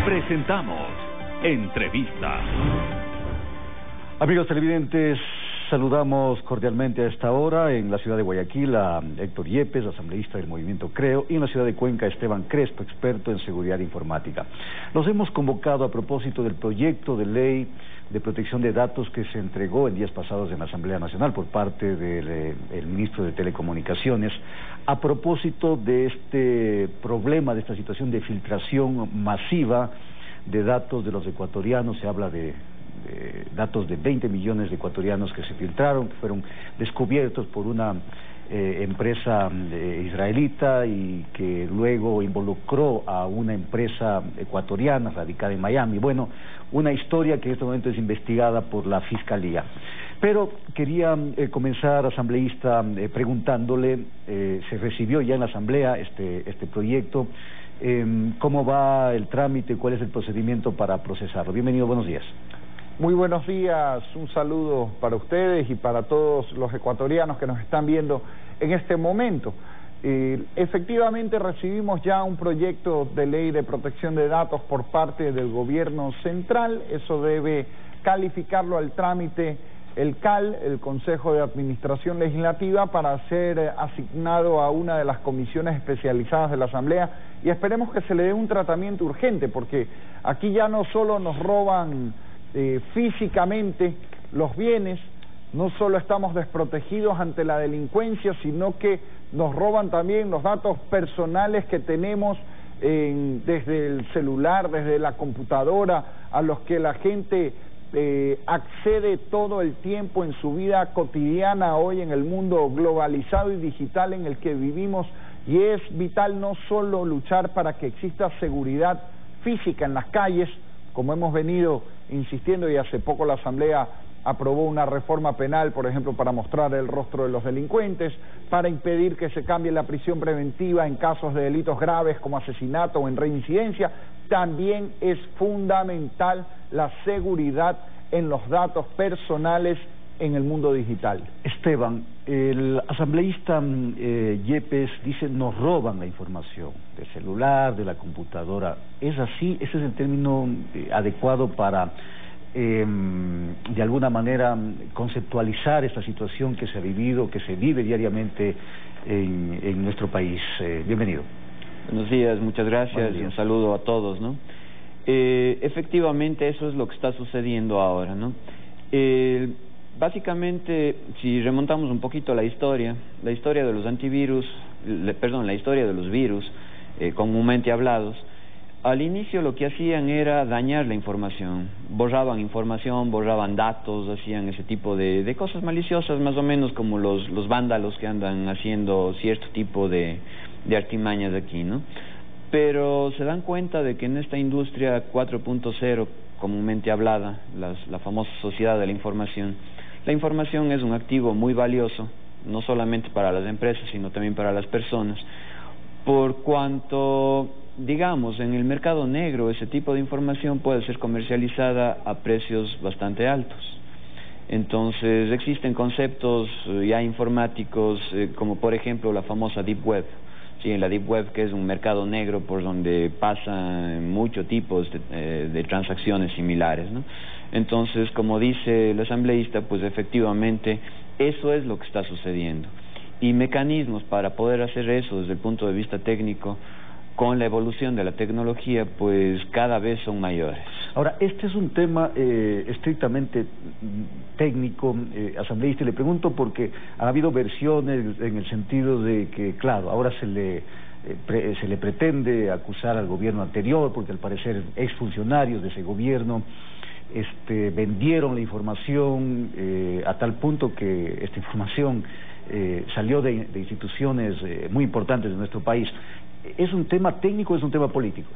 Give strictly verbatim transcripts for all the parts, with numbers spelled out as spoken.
Presentamos Entrevista. Amigos televidentes, saludamos cordialmente a esta hora en la ciudad de Guayaquil a Héctor Yepes, asambleísta del Movimiento Creo, y en la ciudad de Cuenca a Esteban Crespo, experto en seguridad informática. Los hemos convocado a propósito del proyecto de ley de protección de datos que se entregó en días pasados en la Asamblea Nacional por parte del eh, el ministro de Telecomunicaciones, a propósito de este problema, de esta situación de filtración masiva de datos de los ecuatorianos. Se habla de Eh, datos de veinte millones de ecuatorianos que se filtraron, que fueron descubiertos por una eh, empresa eh, israelita y que luego involucró a una empresa ecuatoriana radicada en Miami. Bueno, una historia que en este momento es investigada por la Fiscalía. Pero quería eh, comenzar, asambleísta, eh, preguntándole, eh, se recibió ya en la Asamblea este, este proyecto, eh, ¿cómo va el trámite? ¿Cuál es el procedimiento para procesarlo? Bienvenido, buenos días. Muy buenos días, un saludo para ustedes y para todos los ecuatorianos que nos están viendo en este momento. Eh, efectivamente recibimos ya un proyecto de ley de protección de datos por parte del gobierno central. Eso debe calificarlo al trámite el C A L, el Consejo de Administración Legislativa, para ser eh, asignado a una de las comisiones especializadas de la Asamblea, y esperemos que se le dé un tratamiento urgente, porque aquí ya no solo nos roban Eh, físicamente los bienes, no solo estamos desprotegidos ante la delincuencia, sino que nos roban también los datos personales que tenemos en, desde el celular, desde la computadora, a los que la gente eh, accede todo el tiempo en su vida cotidiana hoy en el mundo globalizado y digital en el que vivimos. Y es vital no solo luchar para que exista seguridad física en las calles, como hemos venido insistiendo, y hace poco la Asamblea aprobó una reforma penal, por ejemplo, para mostrar el rostro de los delincuentes, para impedir que se cambie la prisión preventiva en casos de delitos graves como asesinato o en reincidencia. También es fundamental la seguridad en los datos personales en el mundo digital. Esteban, el asambleísta eh, Yepes dice: nos roban la información del celular, de la computadora. ¿Es así? ¿Ese es el término eh, adecuado para eh, de alguna manera conceptualizar esta situación que se ha vivido, que se vive diariamente en, en nuestro país? Eh, bienvenido. Buenos días, muchas gracias y un saludo a todos, ¿no? Eh, efectivamente eso es lo que está sucediendo ahora, ¿no? Eh, Básicamente, si remontamos un poquito a la historia, la historia de los antivirus, le, perdón, la historia de los virus, eh, comúnmente hablados, al inicio lo que hacían era dañar la información, borraban información, borraban datos, hacían ese tipo de, de cosas maliciosas, más o menos como los, los vándalos que andan haciendo cierto tipo de, de artimañas aquí, ¿no? Pero se dan cuenta de que en esta industria cuatro punto cero, comúnmente hablada, las, la famosa sociedad de la información, la información es un activo muy valioso, no solamente para las empresas, sino también para las personas, por cuanto, digamos, en el mercado negro ese tipo de información puede ser comercializada a precios bastante altos. Entonces existen conceptos ya informáticos, eh, como por ejemplo la famosa Deep Web. Sí, en la Deep Web, que es un mercado negro por donde pasan muchos tipos de, eh, de transacciones similares, ¿no? Entonces, como dice el asambleísta, pues efectivamente eso es lo que está sucediendo. Y mecanismos para poder hacer eso desde el punto de vista técnico, con la evolución de la tecnología, pues cada vez son mayores. Ahora, este es un tema eh, estrictamente técnico, eh, asambleísta, y le pregunto porque ha habido versiones en el sentido de que, claro, ahora se le, eh, pre, se le pretende acusar al gobierno anterior, porque al parecer exfuncionarios de ese gobierno este, vendieron la información eh, a tal punto que esta información eh, salió de, de instituciones eh, muy importantes de nuestro país. ¿Es un tema técnico o es un tema político?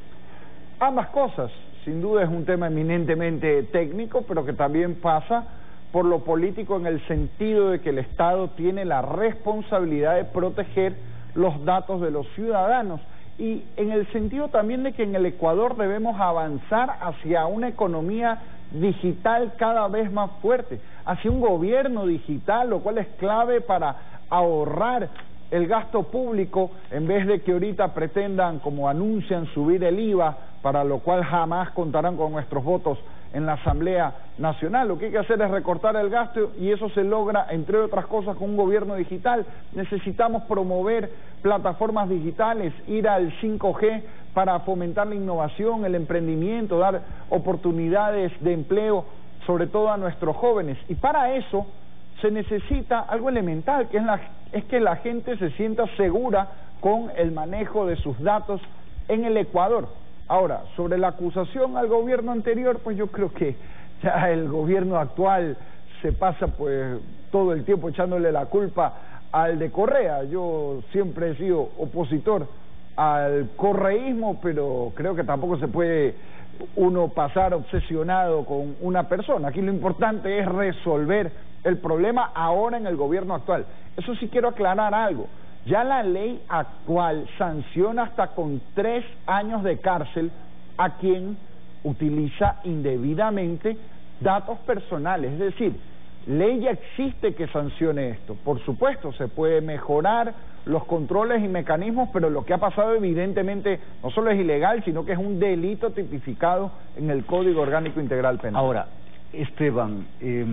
Ambas cosas. Sin duda es un tema eminentemente técnico, pero que también pasa por lo político, en el sentido de que el Estado tiene la responsabilidad de proteger los datos de los ciudadanos, y en el sentido también de que en el Ecuador debemos avanzar hacia una economía digital cada vez más fuerte, hacia un gobierno digital, lo cual es clave para ahorrar el gasto público, en vez de que ahorita pretendan, como anuncian, subir el I V A, para lo cual jamás contarán con nuestros votos en la Asamblea Nacional. Lo que hay que hacer es recortar el gasto, y eso se logra, entre otras cosas, con un gobierno digital. Necesitamos promover plataformas digitales, ir al cinco G para fomentar la innovación, el emprendimiento, dar oportunidades de empleo, sobre todo a nuestros jóvenes. Y para eso se necesita algo elemental, que es, la, es que la gente se sienta segura con el manejo de sus datos en el Ecuador. Ahora, sobre la acusación al gobierno anterior, pues yo creo que ya el gobierno actual se pasa pues todo el tiempo echándole la culpa al de Correa. Yo siempre he sido opositor al correísmo, pero creo que tampoco se puede uno pasar obsesionado con una persona. Aquí lo importante es resolver el problema ahora en el gobierno actual. Eso sí quiero aclarar algo. Ya la ley actual sanciona hasta con tres años de cárcel a quien utiliza indebidamente datos personales. Es decir, ley ya existe que sancione esto. Por supuesto, se puede mejorar los controles y mecanismos, pero lo que ha pasado evidentemente no solo es ilegal, sino que es un delito tipificado en el Código Orgánico Integral Penal. Ahora, Esteban, eh,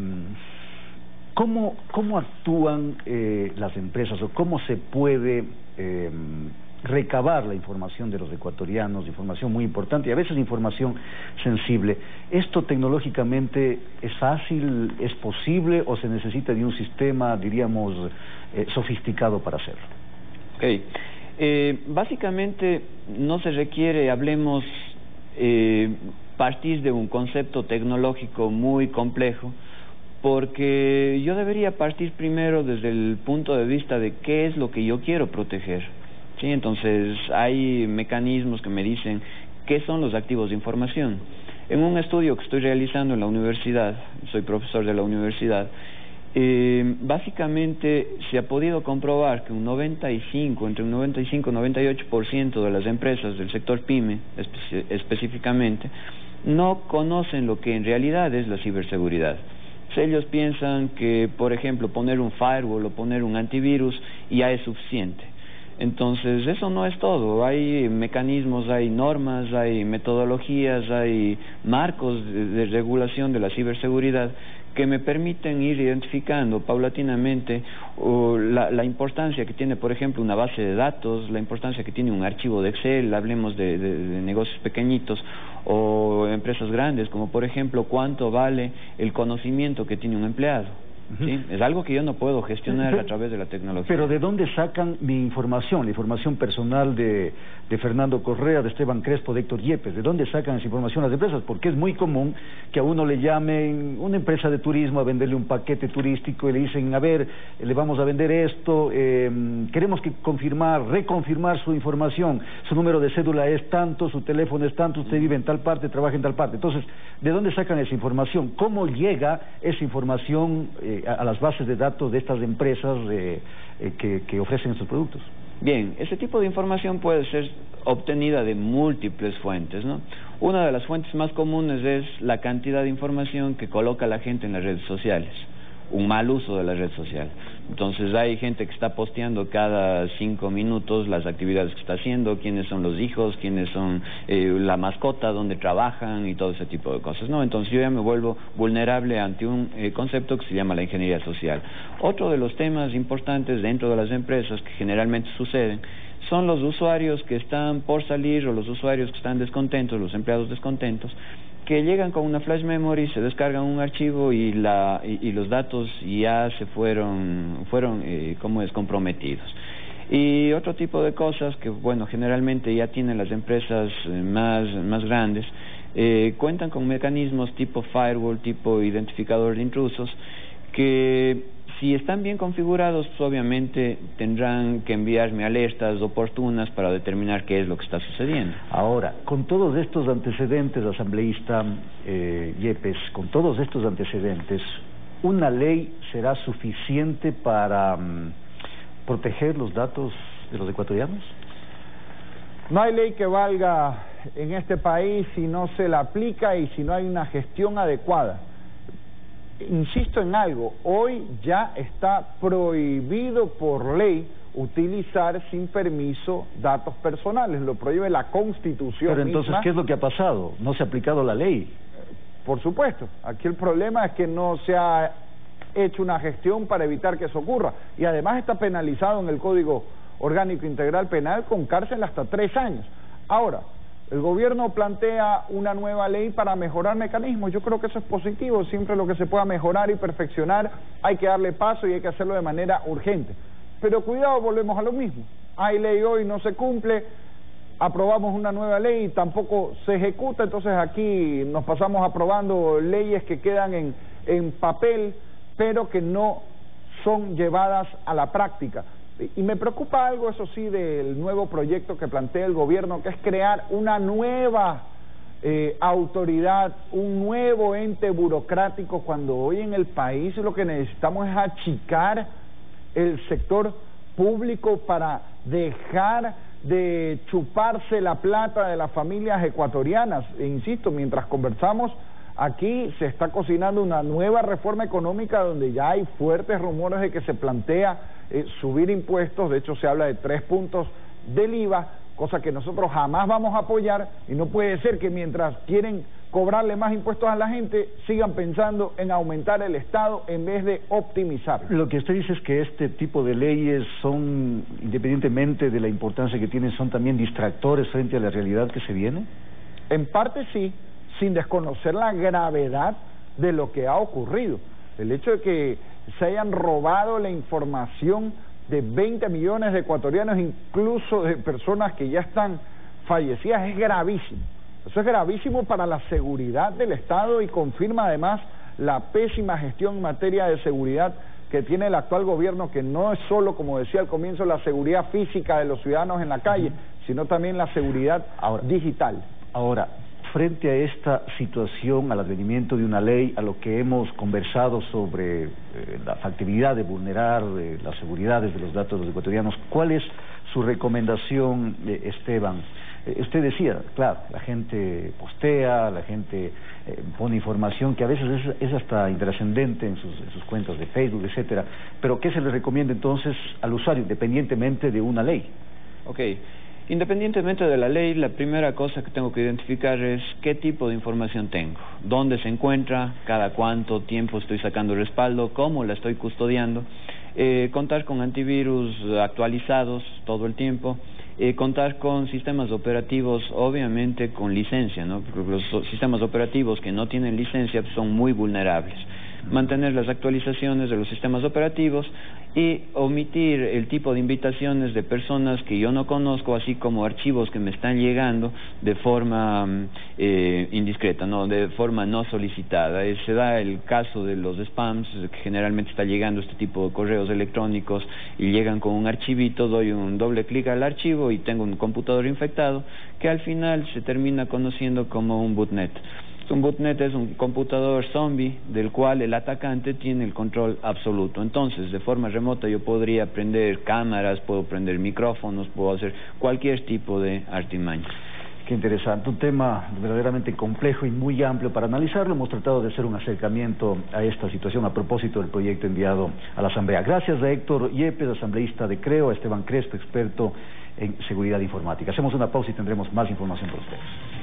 ¿cómo, cómo actúan eh, las empresas o cómo se puede eh, recabar la información de los ecuatorianos, información muy importante y a veces información sensible? ¿Esto tecnológicamente es fácil, es posible o se necesita de un sistema, diríamos, eh, sofisticado para hacerlo? Ok, eh, básicamente no se requiere, hablemos, eh, partir de un concepto tecnológico muy complejo, porque yo debería partir primero desde el punto de vista de qué es lo que yo quiero proteger. Sí, entonces hay mecanismos que me dicen qué son los activos de información. En un estudio que estoy realizando en la universidad, soy profesor de la universidad, eh, básicamente se ha podido comprobar que un noventa y cinco, entre un noventa y cinco y noventa y ocho por ciento de las empresas del sector PYME espe específicamente no conocen lo que en realidad es la ciberseguridad. Ellos piensan que, por ejemplo, poner un firewall o poner un antivirus ya es suficiente. Entonces, eso no es todo. Hay mecanismos, hay normas, hay metodologías, hay marcos de, de regulación de la ciberseguridad que me permiten ir identificando paulatinamente uh, la, la importancia que tiene, por ejemplo, una base de datos, la importancia que tiene un archivo de Excel, hablemos de, de, de negocios pequeñitos o empresas grandes, como por ejemplo, cuánto vale el conocimiento que tiene un empleado. ¿Sí? Es algo que yo no puedo gestionar a través de la tecnología. Pero ¿de dónde sacan mi información, la información personal de, de Fernando Correa, de Esteban Crespo, de Héctor Yepes? ¿De dónde sacan esa información las empresas? Porque es muy común que a uno le llamen una empresa de turismo a venderle un paquete turístico y le dicen, a ver, le vamos a vender esto, eh, queremos que confirmar, reconfirmar su información, su número de cédula es tanto, su teléfono es tanto, usted vive en tal parte, trabaja en tal parte. Entonces, ¿de dónde sacan esa información? ¿Cómo llega esa información eh, a las bases de datos de estas empresas eh, eh, que, que ofrecen estos productos? Bien, ese tipo de información puede ser obtenida de múltiples fuentes, ¿no? Una de las fuentes más comunes es la cantidad de información que coloca la gente en las redes sociales, un mal uso de la red social. Entonces hay gente que está posteando cada cinco minutos las actividades que está haciendo, quiénes son los hijos, quiénes son eh, la mascota, dónde trabajan y todo ese tipo de cosas, ¿no? Entonces yo ya me vuelvo vulnerable ante un eh, concepto que se llama la ingeniería social. Otro de los temas importantes dentro de las empresas que generalmente suceden son los usuarios que están por salir o los usuarios que están descontentos, los empleados descontentos, que llegan con una flash memory, se descargan un archivo y la y, y los datos ya se fueron fueron eh, como es comprometidos. Y otro tipo de cosas que bueno generalmente ya tienen las empresas eh, más más grandes eh, cuentan con mecanismos tipo firewall, tipo identificador de intrusos, que si están bien configurados, pues obviamente tendrán que enviarme alertas oportunas para determinar qué es lo que está sucediendo. Ahora, con todos estos antecedentes, asambleísta eh, Yepes, con todos estos antecedentes, ¿una ley será suficiente para um, proteger los datos de los ecuatorianos? No hay ley que valga en este país si no se la aplica y si no hay una gestión adecuada. Insisto en algo, hoy ya está prohibido por ley utilizar sin permiso datos personales, lo prohíbe la Constitución. Pero entonces, misma. ¿qué es lo que ha pasado? ¿No se ha aplicado la ley? Por supuesto, aquí el problema es que no se ha hecho una gestión para evitar que eso ocurra, y además está penalizado en el Código Orgánico Integral Penal con cárcel hasta tres años. Ahora, el gobierno plantea una nueva ley para mejorar mecanismos. Yo creo que eso es positivo. Siempre lo que se pueda mejorar y perfeccionar hay que darle paso y hay que hacerlo de manera urgente. Pero cuidado, volvemos a lo mismo. Hay ley hoy, no se cumple, aprobamos una nueva ley y tampoco se ejecuta, entonces aquí nos pasamos aprobando leyes que quedan en, en papel, pero que no son llevadas a la práctica. Y me preocupa algo, eso sí, del nuevo proyecto que plantea el gobierno, que es crear una nueva eh, autoridad, un nuevo ente burocrático, cuando hoy en el país lo que necesitamos es achicar el sector público para dejar de chuparse la plata de las familias ecuatorianas. E insisto, mientras conversamos, aquí se está cocinando una nueva reforma económica donde ya hay fuertes rumores de que se plantea eh, subir impuestos. De hecho, se habla de tres puntos del I V A, cosa que nosotros jamás vamos a apoyar, y no puede ser que mientras quieren cobrarle más impuestos a la gente, sigan pensando en aumentar el Estado en vez de optimizarlo. Lo que usted dice es que este tipo de leyes son, independientemente de la importancia que tienen, son también distractores frente a la realidad que se viene. En parte sí, sin desconocer la gravedad de lo que ha ocurrido. El hecho de que se hayan robado la información de veinte millones de ecuatorianos, incluso de personas que ya están fallecidas, es gravísimo. Eso es gravísimo para la seguridad del Estado y confirma además la pésima gestión en materia de seguridad que tiene el actual gobierno, que no es solo, como decía al comienzo, la seguridad física de los ciudadanos en la calle, sino también la seguridad ahora, digital. Ahora, frente a esta situación, al advenimiento de una ley, a lo que hemos conversado sobre eh, la factibilidad de vulnerar eh, las seguridades de los datos de los ecuatorianos, ¿cuál es su recomendación, eh, Esteban? Eh, usted decía, claro, la gente postea, la gente eh, pone información que a veces es, es hasta intrascendente en sus, en sus cuentas de Facebook, etcétera, pero ¿qué se le recomienda entonces al usuario, independientemente de una ley? Ok. Independientemente de la ley, la primera cosa que tengo que identificar es qué tipo de información tengo, dónde se encuentra, cada cuánto tiempo estoy sacando respaldo, cómo la estoy custodiando, eh, contar con antivirus actualizados todo el tiempo, eh, contar con sistemas operativos obviamente con licencia, ¿no? Porque los sistemas operativos que no tienen licencia son muy vulnerables. Mantener las actualizaciones de los sistemas operativos y omitir el tipo de invitaciones de personas que yo no conozco, así como archivos que me están llegando de forma eh, indiscreta, no, de forma no solicitada. Eh, se da el caso de los spams, que generalmente está llegando este tipo de correos electrónicos y llegan con un archivito, doy un doble clic al archivo y tengo un computador infectado que al final se termina conociendo como un botnet. Un botnet es un computador zombie del cual el atacante tiene el control absoluto. Entonces, de forma remota yo podría prender cámaras, puedo prender micrófonos, puedo hacer cualquier tipo de artimaña. Qué interesante, un tema verdaderamente complejo y muy amplio para analizarlo. Hemos tratado de hacer un acercamiento a esta situación a propósito del proyecto enviado a la Asamblea. Gracias a Héctor Yepes, asambleísta de Creo, a Esteban Crespo, experto en seguridad informática. Hacemos una pausa y tendremos más información para ustedes.